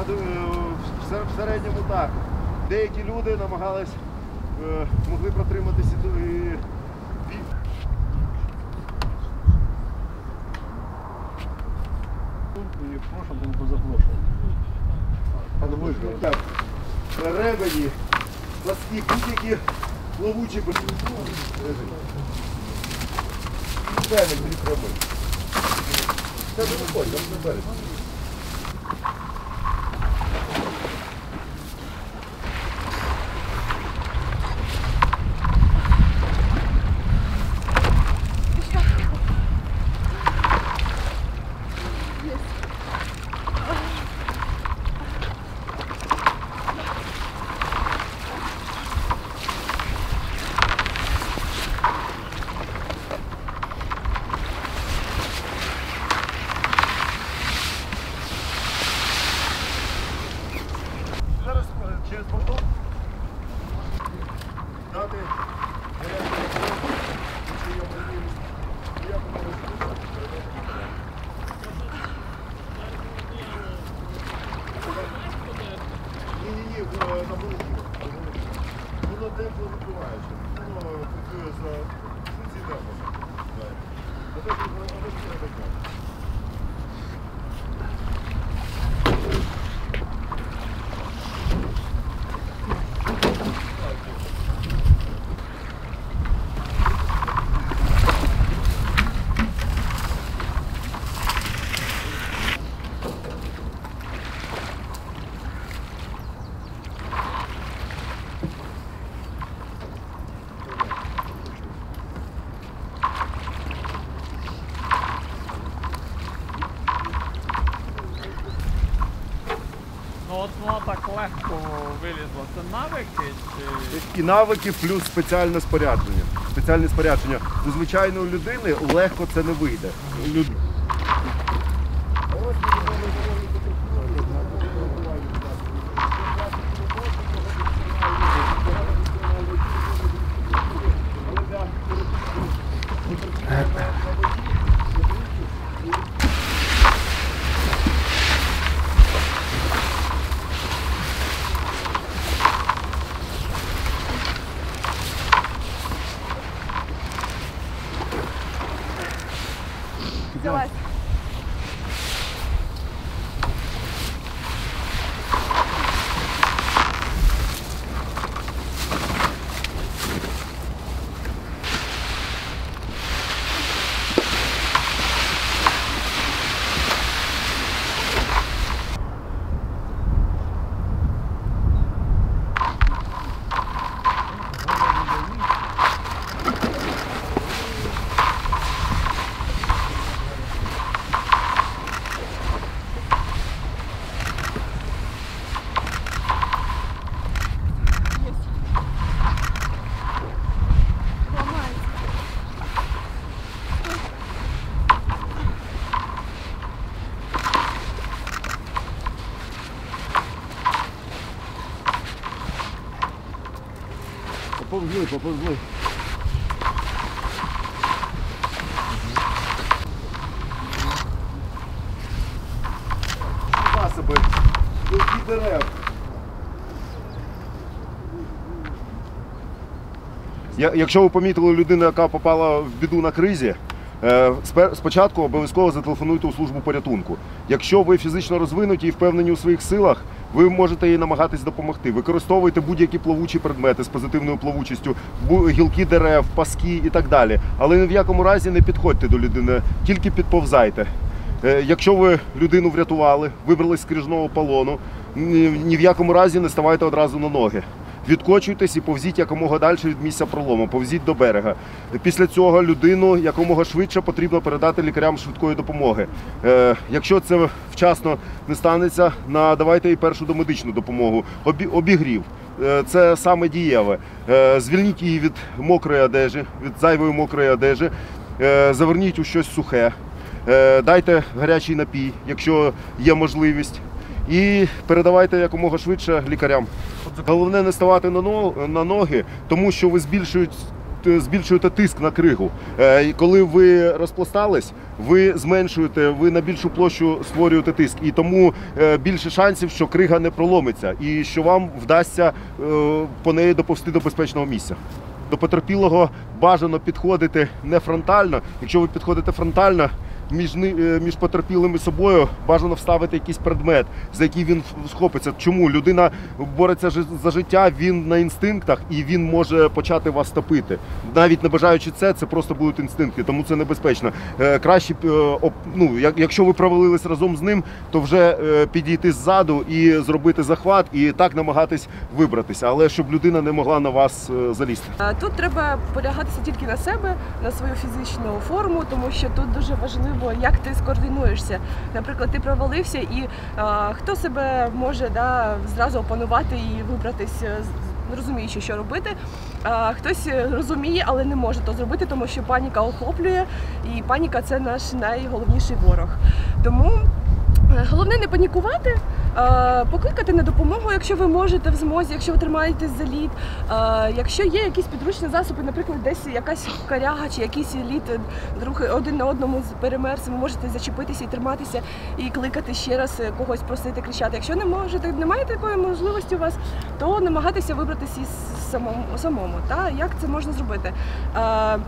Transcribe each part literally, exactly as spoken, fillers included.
в середньому так. Деякі люди намагались, могли протриматися і прошу, був позапрошлий. так, ребені, пласкі, будь-які плавучі Чайник не треба. Це не виходить, там не береться. Через портал дати ні-ні-ні, на вулиці. Воно тепло випиваюче. Воно працює за функції термоса. Зате воно треба знати. Ну от воно так легко вилізло. Це навики чи... І навики плюс спеціальне спорядження. Спеціальне спорядження. У звичайної людини легко це не вийде. Люд... Залазь. Поповзли, поповзли. Засоби, гілки дерев. Якщо ви помітили людину, яка попала в біду на кризі, спочатку обов'язково зателефонуйте у службу порятунку. Якщо ви фізично розвинуті і впевнені у своїх силах, ви можете їй намагатись допомогти. Використовуйте будь-які плавучі предмети з позитивною плавучістю, гілки дерев, паски і так далі. Але ні в якому разі не підходьте до людини, тільки підповзайте. Якщо ви людину врятували, вибрались з крижного полону, ні в якому разі не ставайте одразу на ноги. Відкочуйтесь і повзіть якомога далі від місця пролому, повзіть до берега. Після цього людину якомога швидше потрібно передати лікарям швидкої допомоги. Е, якщо це вчасно не станеться, надавайте їй першу домедичну допомогу. Обі, обігрів. Е, це саме дієве. Е, звільніть її від мокрої одежі, від зайвої мокрої одежі, е, заверніть у щось сухе, е, дайте гарячий напій, якщо є можливість. І передавайте якомога швидше лікарям. Головне не ставати на ноги, тому що ви т- збільшуєте тиск на кригу. Е, і Коли ви розпластались, ви зменшуєте, ви на більшу площу створюєте тиск. І тому е, більше шансів, що крига не проломиться і що вам вдасться е, по неї доповзти до безпечного місця. До потерпілого бажано підходити не фронтально. Якщо ви підходите фронтально, між, ни- е, між потерпілим і собою бажано вставити якийсь предмет, за який він в- схопиться. Чому? Людина бореться жи- за життя, він на інстинктах і він може почати вас топити. Навіть не бажаючи це, це просто будуть інстинкти, тому це небезпечно. Е, Краще, е, оп- ну, як- якщо ви провалились разом з ним, то вже е, підійти ззаду і зробити захват, і так намагатись вибратися, але щоб людина не могла на вас е, залізти. А Тут треба полягатися тільки на себе, на свою фізичну форму, тому що тут дуже важливо, як ти скоординуєшся. Наприклад, ти провалився, і а, хто себе може да, зразу опанувати і вибратись, е, з- розуміючи, що робити. А, хтось розуміє, але не може то зробити, тому що паніка охоплює, і паніка це наш найголовніший ворог. Тому е, головне не панікувати, е, покликати на допомогу, якщо ви можете в змозі, якщо ви тримаєтесь за лід. Е, Якщо є якісь підручні засоби, наприклад, десь якась коряга чи якийсь лід е, друг один на одному з- перемерз, ви можете зачепитися і триматися і кликати ще раз, е, когось просити, кричати. Якщо не можете, немає такої можливості у вас, то намагатися вибратися із самому, самому. Та? Як це можна зробити? Е,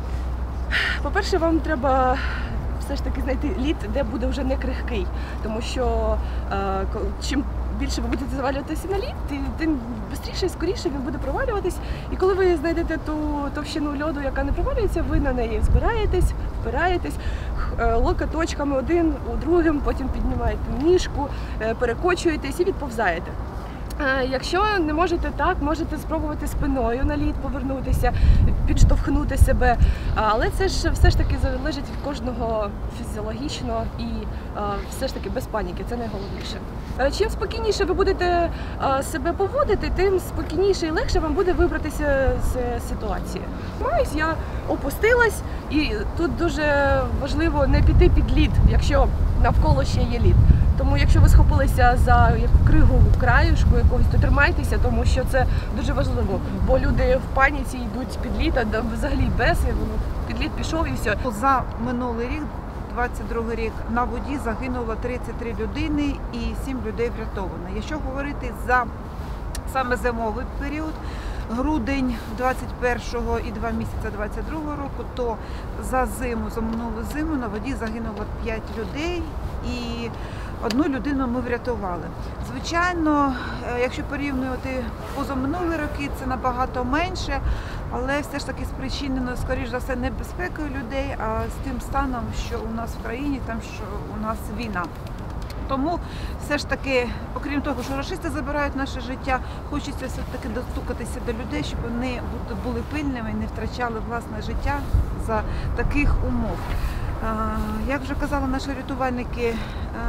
По-перше, вам треба все ж таки знайти лід, де буде вже не крихкий, тому що е, ко- чим більше ви будете завалюватися на лід, ти- тим швидше і скоріше він буде провалюватись. І коли ви знайдете ту товщину льоду, яка не провалюється, ви на неї збираєтесь, впираєтесь, х- е, локоточками один у другим, потім піднімаєте ніжку, е, перекочуєтесь і відповзаєте. Е, Якщо не можете так, можете спробувати спиною на лід повернутися, підштовхнути себе. А, Але це ж все ж таки залежить від кожного фізіологічно і е, все ж таки без паніки, це найголовніше. Е, Чим спокійніше ви будете е, себе поводити, тим спокійніше і легше вам буде вибратися з ситуації. Маюсь, я опустилась, і тут дуже важливо не піти під лід, якщо навколо ще є лід. Тому якщо ви схопилися за яку кригу краюшку якогось, то тримайтеся, тому що це дуже важливо. Бо люди в паніці йдуть під лід, а взагалі без, і воно під лід пішов і все. За минулий рік, двадцять другий рік, на воді загинуло тридцять три людини і сім людей врятовано. Якщо говорити за саме зимовий період, грудень двадцять першого і два місяці двадцять другого року, то за зиму, за минулу зиму на воді загинуло п'ять людей і одну людину ми врятували. Звичайно, е, якщо порівнювати позаминулі роки, це набагато менше, але все ж таки спричинено, скоріш за все, не безпекою людей, а з тим станом, що у нас в країні, там, що у нас війна. Тому все ж таки, окрім того, що рашисти забирають наше життя, хочеться все-таки достукатися до людей, щоб вони бу- були пильними і не втрачали власне життя за таких умов. Е, Як вже казали наші рятувальники, е,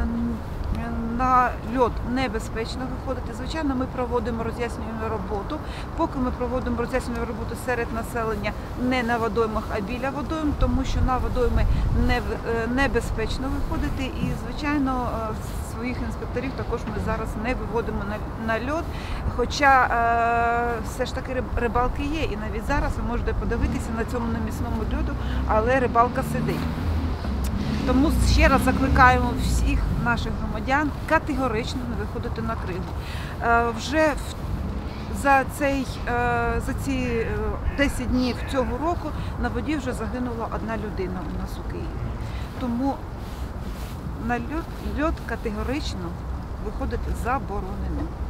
на льод небезпечно виходити. Звичайно, ми проводимо роз'яснювальну роботу. Поки ми проводимо роз'яснювальну роботу серед населення не на водоймах, а біля водойм, тому що на водойми не, небезпечно виходити. І, звичайно, своїх інспекторів також ми зараз не виводимо на, на льод. Хоча е, все ж таки риб- рибалки є. І навіть зараз ви можете подивитися на цьому неміцному льоду, але рибалка сидить. Тому ще раз закликаємо всіх наших громадян категорично не виходити на кригу. Е, Вже в- за, цей, е, за ці е, десять днів цього року на воді вже загинула одна людина у нас у Києві. Тому на льод, льод категорично виходити заборонено.